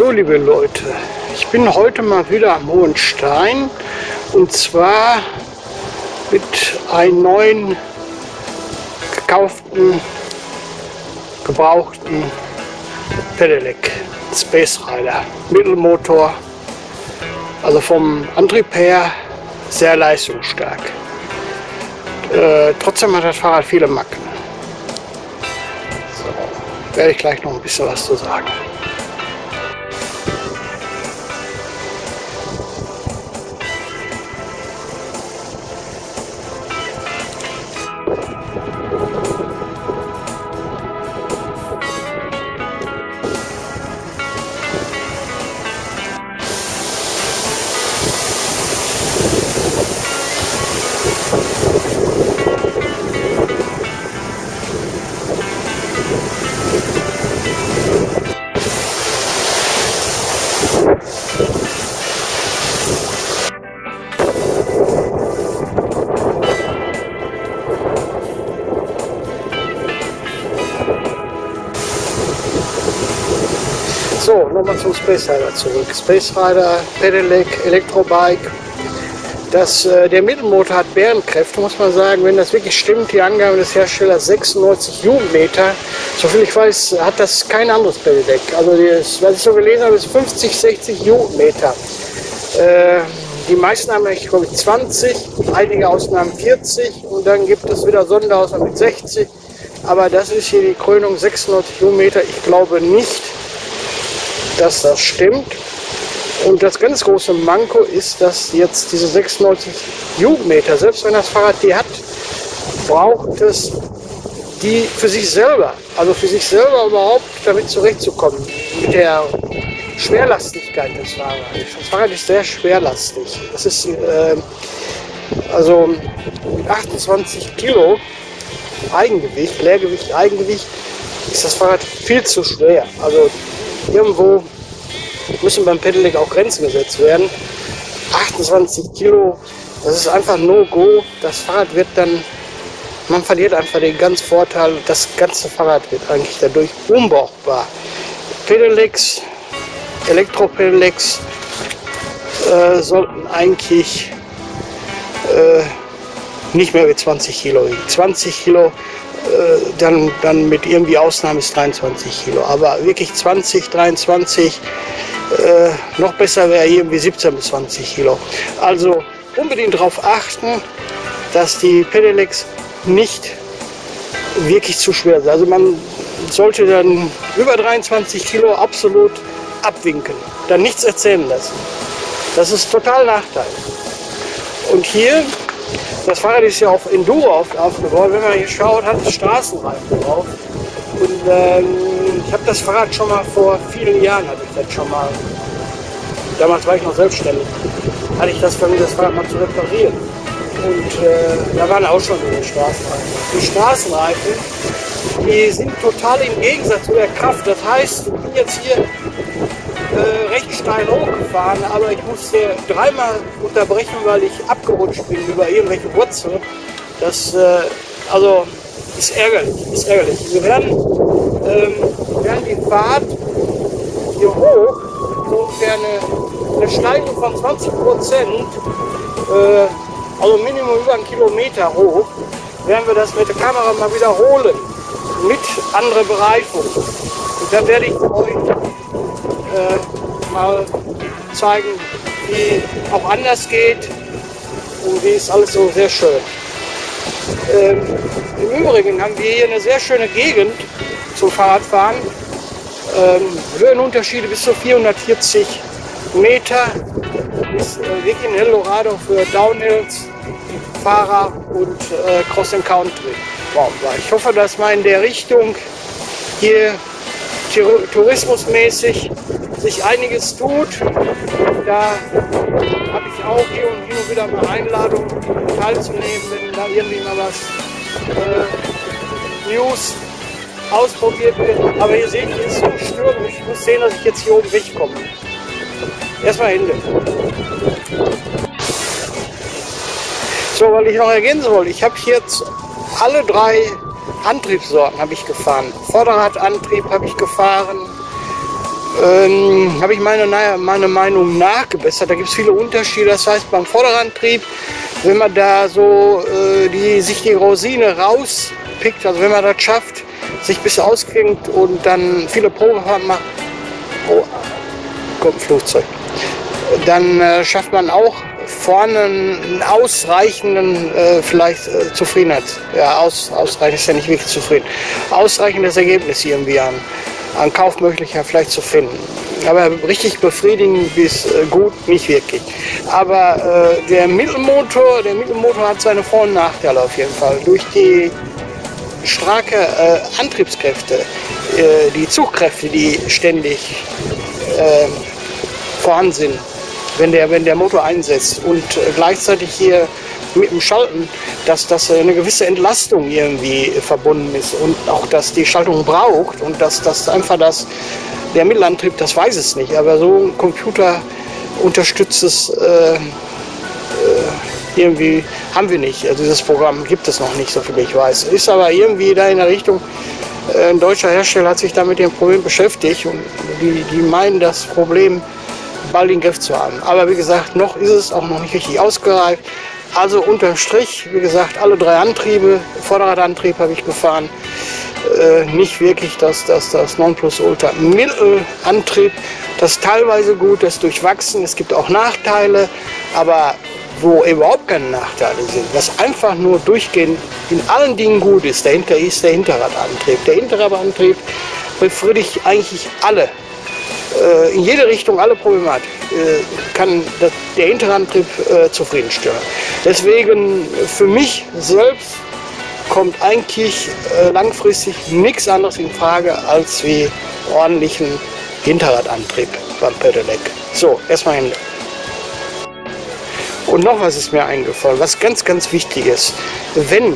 So, liebe Leute, ich bin heute mal wieder am Hohenstein und zwar mit einem neuen gekauften, gebrauchten Pedelec Space Rider Mittelmotor, also vom Antrieb her sehr leistungsstark. Trotzdem hat das Fahrrad viele Macken. So, werde ich gleich noch ein bisschen was zu sagen. So, nochmal zum Space Rider zurück. Space Rider, Pedelec, Elektrobike. Der Mittelmotor hat Bärenkräfte, muss man sagen. Wenn das wirklich stimmt, die Angabe des Herstellers 96 Newtonmeter. Soviel ich weiß, hat das kein anderes Pedelec. Also, was ich so gelesen habe, ist 50, 60 Newtonmeter. Die meisten haben, ich glaube, 20, einige Ausnahmen 40 und dann gibt es wieder Sonderausnahmen mit 60. Aber das ist hier die Krönung 96 Newtonmeter. Ich glaube nicht, dass das stimmt. Und das ganz große Manko ist, dass jetzt diese 96 Newtonmeter, selbst wenn das Fahrrad die hat, braucht es die für sich selber, also für sich selber überhaupt damit zurechtzukommen, mit der Schwerlastigkeit des Fahrrads. Das Fahrrad ist sehr schwerlastig. Das ist also mit 28 Kilo Eigengewicht, Leergewicht, Eigengewicht, ist das Fahrrad viel zu schwer. Also irgendwo müssen beim Pedelec auch Grenzen gesetzt werden. 28 Kilo, das ist einfach No-Go. Das Fahrrad wird dann, man verliert einfach den ganzen Vorteil. Das ganze Fahrrad wird eigentlich dadurch unbrauchbar. Pedelecs, Elektropedelecs sollten eigentlich nicht mehr wie 20 Kilo wiegen. 20 Kilo, dann mit irgendwie Ausnahme ist 23 Kilo. Aber wirklich 20, 23, noch besser wäre irgendwie 17 bis 20 Kilo. Also unbedingt darauf achten, dass die Pedelecs nicht wirklich zu schwer sind. Also man sollte dann über 23 Kilo absolut abwinken, dann nichts erzählen lassen. Das ist total Nachteil. Und hier, das Fahrrad ist ja auf Enduro aufgebaut. Wenn man hier schaut, hat es Straßenreifen drauf. Und ich habe das Fahrrad schon mal vor vielen Jahren, hatte ich das schon mal. Damals war ich noch selbstständig. Hatte ich das versucht, das Fahrrad mal zu reparieren. Und da waren auch schon die Straßenreifen. Die Straßenreifen, die sind total im Gegensatz zu der Kraft. Das heißt, ich bin jetzt hier recht steil hochgefahren, aber ich musste dreimal unterbrechen, weil ich abgerutscht bin über irgendwelche Wurzeln. Das also ist ärgerlich, ist ärgerlich. Wir werden die Fahrt hier hoch, so ungefähr eine Steigung von 20%, also Minimum über 1 Kilometer hoch, werden wir das mit der Kamera mal wiederholen, mit anderer Bereifung. Und dann werde ich euch mal zeigen, wie auch anders geht und wie ist alles so sehr schön. Im Übrigen haben wir hier eine sehr schöne Gegend zum Fahrradfahren. Höhenunterschiede bis zu 440 Meter. Ist wirklich ein Eldorado für Downhills, Fahrer und Cross and Country. Wow, ich hoffe, dass man in der Richtung hier tourismusmäßig sich einiges tut. Da habe ich auch hier und wieder mal Einladung teilzunehmen, wenn da irgendwie mal was News ausprobiert wird. Aber ihr seht, hier ist so stürmisch. Ich muss sehen, dass ich jetzt hier oben wegkomme. Erstmal Hände. So, weil ich noch ergänzen wollte, ich habe jetzt alle 3 Antriebssorten habe ich gefahren. Vorderradantrieb habe ich gefahren, habe ich meine Meinung nachgebessert. Da gibt es viele Unterschiede. Das heißt, beim Vorderantrieb, wenn man da so sich die Rosine rauspickt, also wenn man das schafft, sich ein bisschen ausklingt und dann viele Probefahrten macht, oh, kommt ein Flugzeug, dann schafft man auch vorne einen ausreichenden, Zufriedenheit. Ja, ausreichend ist ja nicht wirklich zufrieden. Ausreichendes Ergebnis irgendwie an Kaufmöglichkeit vielleicht zu finden. Aber richtig befriedigend bis gut nicht wirklich. Aber der Mittelmotor hat seine Vor- und Nachteile auf jeden Fall. Durch die starke Antriebskräfte, die Zugkräfte, die ständig vorhanden sind, wenn der Motor einsetzt und gleichzeitig hier mit dem Schalten, dass das eine gewisse Entlastung irgendwie verbunden ist und auch, dass die Schaltung braucht und dass das einfach der Mittelantrieb, das weiß es nicht, aber so ein Computer unterstützt es irgendwie, haben wir nicht. Also dieses Programm gibt es noch nicht, so viel ich weiß. Ist aber irgendwie da in der Richtung, ein deutscher Hersteller hat sich da mit dem Problem beschäftigt und die meinen, das Problem bald in den Griff zu haben. Aber wie gesagt, noch ist es auch noch nicht richtig ausgereift. Also unterm Strich, wie gesagt, alle 3 Antriebe, Vorderradantrieb habe ich gefahren, nicht wirklich das Nonplusultra. Mittelantrieb, das ist teilweise gut, das ist durchwachsen, es gibt auch Nachteile, aber wo überhaupt keine Nachteile sind, was einfach nur durchgehend in allen Dingen gut ist, dahinter ist der Hinterradantrieb. Der Hinterradantrieb befriedigt eigentlich alle, in jede Richtung, alle Problematik, kann der Hinterradantrieb zufriedenstellen. Deswegen für mich selbst kommt eigentlich langfristig nichts anderes in Frage als wie ordentlichen Hinterradantrieb beim Pedelec. So, erstmal Hände. Und noch was ist mir eingefallen, was ganz, ganz wichtig ist. Wenn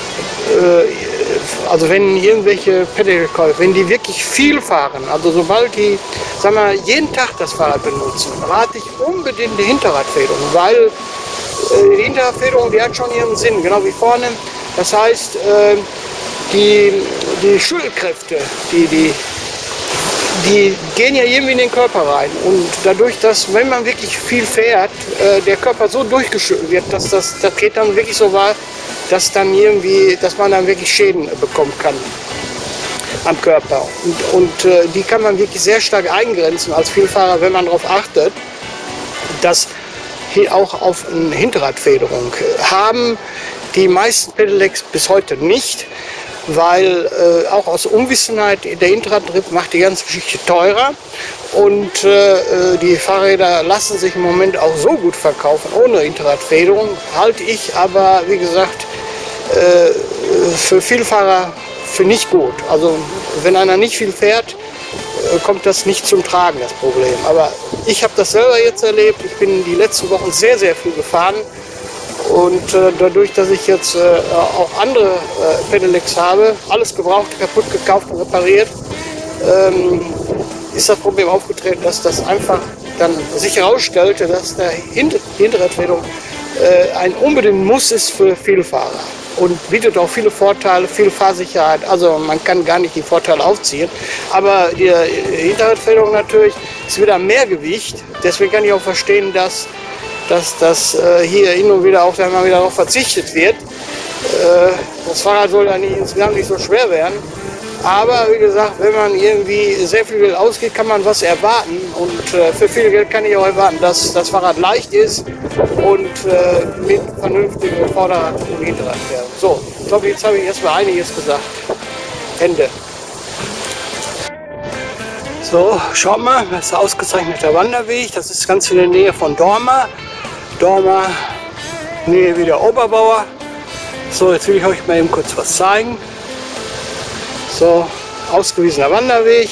irgendwelche Pedelec-Käufer, wenn die wirklich viel fahren, also sobald die, sagen wir, jeden Tag das Fahrrad benutzen, rate ich unbedingt die Hinterradfederung, weil die Hinterradfederung, die hat schon ihren Sinn, genau wie vorne. Das heißt, die Schulterkräfte, die gehen ja irgendwie in den Körper rein. Und dadurch, dass, wenn man wirklich viel fährt, der Körper so durchgeschüttelt wird, dass das geht dann wirklich so weit, dass man dann wirklich Schäden bekommen kann am Körper. Und die kann man wirklich sehr stark eingrenzen als Vielfahrer, wenn man darauf achtet, dass hier auch auf eine Hinterradfederung haben die meisten Pedelecs bis heute nicht, weil auch aus Unwissenheit, der Hinterradantrieb macht die ganze Geschichte teurer und die Fahrräder lassen sich im Moment auch so gut verkaufen ohne Hinterradfederung, halte ich aber, wie gesagt, für Vielfahrer für nicht gut. Also wenn einer nicht viel fährt, kommt das nicht zum Tragen, das Problem. Aber ich habe das selber jetzt erlebt, ich bin die letzten Wochen sehr, sehr viel gefahren. Und dadurch, dass ich jetzt auch andere Pedelecs habe, alles gebraucht, kaputt gekauft und repariert, ist das Problem aufgetreten, dass das einfach dann sich herausstellte, dass die Hinterradfederung ein unbedingt Muss ist für Vielfahrer und bietet auch viele Vorteile, viel Fahrsicherheit. Also man kann gar nicht die Vorteile aufziehen, aber die Hinterradfederung natürlich ist wieder mehr Gewicht. Deswegen kann ich auch verstehen, dass das hier hin und wieder auch mal wieder darauf verzichtet wird. Das Fahrrad soll ja insgesamt nicht so schwer werden. Aber wie gesagt, wenn man irgendwie sehr viel Geld ausgibt, kann man was erwarten. Und für viel Geld kann ich auch erwarten, dass das Fahrrad leicht ist und mit vernünftigem Vorderrad und Hinterrad fährt. So, ich glaube, jetzt habe ich erstmal einiges gesagt. Ende. So, schaut mal, das ist ein ausgezeichneter Wanderweg. Das ist ganz in der Nähe von Dorma. Dorma, Nähe wieder Oberbauer. So, jetzt will ich euch mal eben kurz was zeigen. So, ausgewiesener Wanderweg.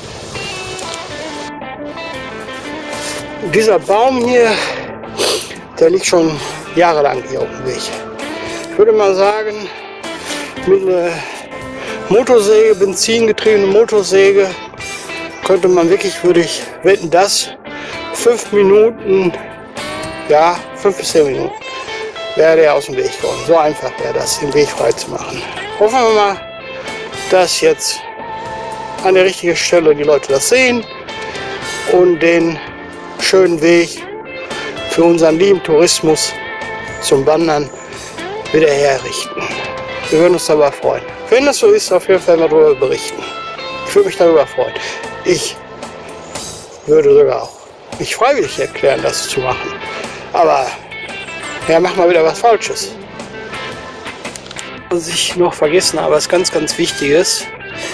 Dieser Baum hier, der liegt schon jahrelang hier auf dem Weg. Ich würde mal sagen, mit einer Motorsäge, benzingetriebene Motorsäge, könnte man wirklich, würde ich wetten, das 5 Minuten, ja, 5 bis 10 Minuten, wäre der aus dem Weg gekommen. So einfach wäre das, den Weg frei zu machen. Hoffen wir mal, dass jetzt an der richtigen Stelle die Leute das sehen. und den schönen Weg für unseren lieben Tourismus zum Wandern wieder herrichten. Wir würden uns darüber freuen. Wenn das so ist, auf jeden Fall mal darüber berichten. Ich würde mich darüber freuen. Ich würde sogar auch mich freiwillig erklären, das zu machen. Aber ja, mach mal wieder was Falsches. Was ich noch vergessen habe, ist ganz, ganz Wichtiges.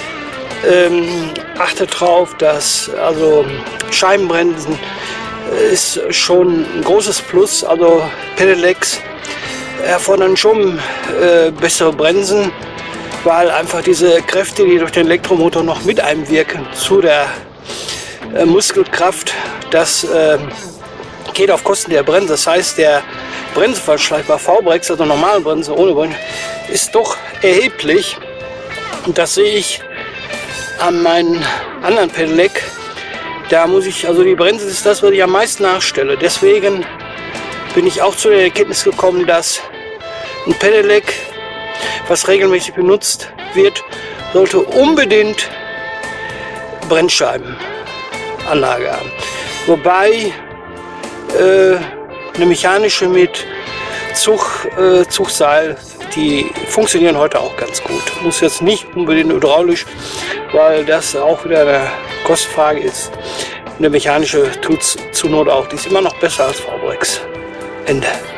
Achtet drauf, dass also Scheibenbremsen ist schon ein großes Plus. Also Pedelecs erfordern schon bessere Bremsen, weil einfach diese Kräfte, die durch den Elektromotor noch mit einwirken zu der Muskelkraft, das geht auf Kosten der Bremse. Das heißt, der Bremsenverschleiß bei V-Brakes, also normale Bremse ohne Bremse, ist doch erheblich. Und das sehe ich an meinen anderen Pedelec. Da muss ich, also die Bremse ist das, was ich am meisten nachstelle. Deswegen bin ich auch zu der Erkenntnis gekommen, dass ein Pedelec, was regelmäßig benutzt wird, sollte unbedingt Bremsscheibenanlage haben. Wobei eine mechanische mit Zugseil, die funktionieren heute auch ganz gut. Muss jetzt nicht unbedingt hydraulisch, weil das auch wieder eine Kostenfrage ist. Eine mechanische tut es zur Not auch. Die ist immer noch besser als V-Brakes. Ende.